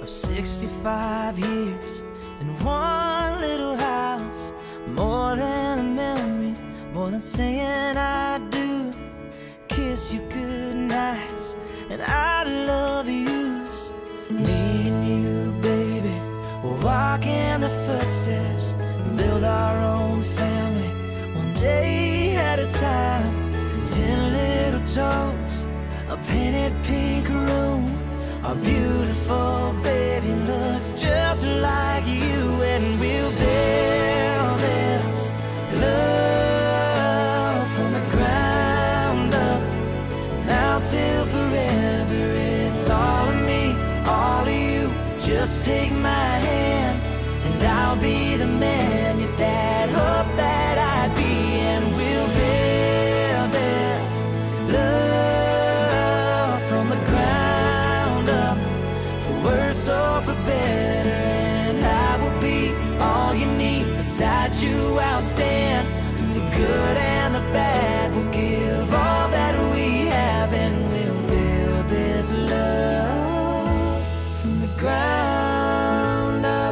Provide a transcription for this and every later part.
of 65 years in one little house. More than a memory, more than saying I do. Kiss you good nights and I love yous. Me and you, baby, we'll walk in the footsteps and build our own family, one day at a time. 10 little toes, a painted pink room. Our beautiful baby looks just like you, and we'll build this love from the ground up. Now till forever, it's all of me, all of you. Just take my hand and I'll be the man your dad hoped that I'd be, and we'll build this love from the ground up, for worse or for better. And I will be all you need. Beside you I'll stand through the good and the bad. We'll give all that we have, and we'll build this love from the ground up.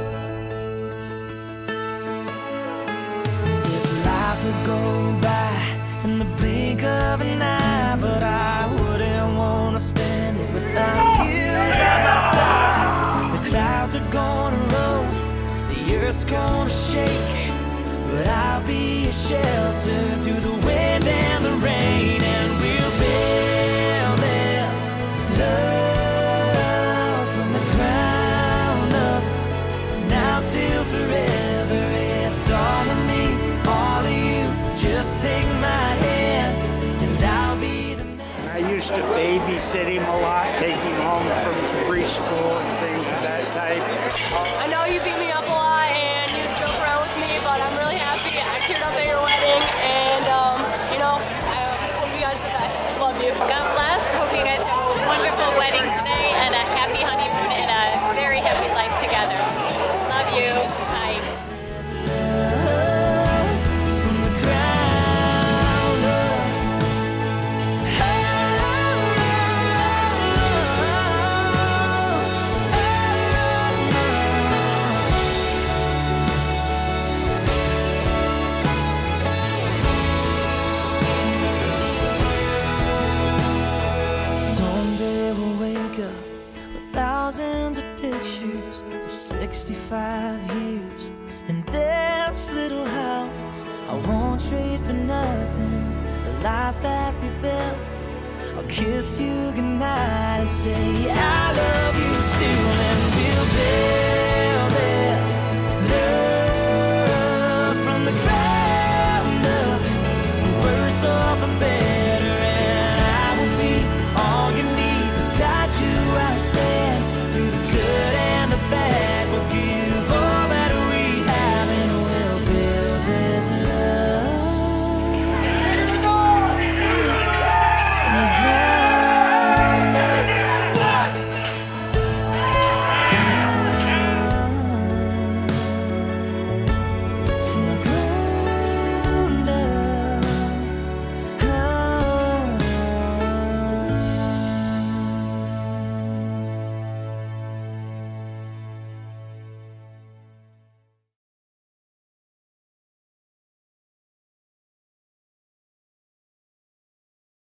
This life will go by in the blink of an eye, but I wouldn't want to spend it without you by my side. The clouds are gonna roll, the earth's gonna shake, but I'll be a shelter through the wind and the rain, and we'll build this love from the ground up. Now till forever, it's all of me, all of you. Just take my hand and I'll be the man. I used to babysit him a lot, take him home from preschool and things of that type. I know you beat me up a lot and you joke around with me, but I'm really happy. I teared up at your wedding, and you know, I hope you guys the best. Love you. God bless. Hope you guys have a wonderful wedding today and a happy honeymoon and a very happy life together. Love you. Bye. From the ground up. Someday we'll wake up with thousands of pictures of 65 years in this little house. I won't trade for nothing the life that we built. I'll kiss you goodnight and say I love you still.